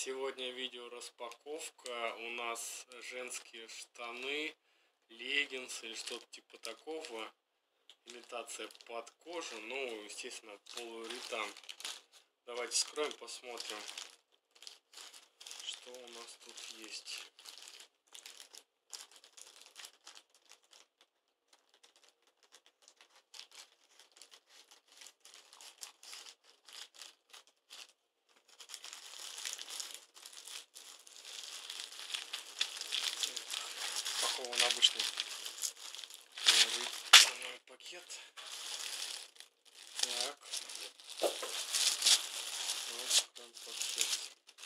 Сегодня видео распаковка. У нас женские штаны, леггинсы или что-то типа такого. Имитация под кожу, ну, естественно, полууретан. Давайте вскроем, посмотрим, что у нас тут есть. Упакован обычный пакет. Так. Вот такой пакет.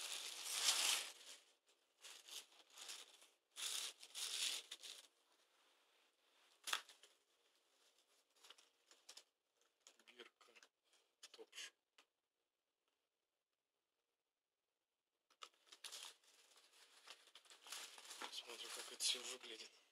Бирка. Топ-шоп. Смотрим, как это все выглядит.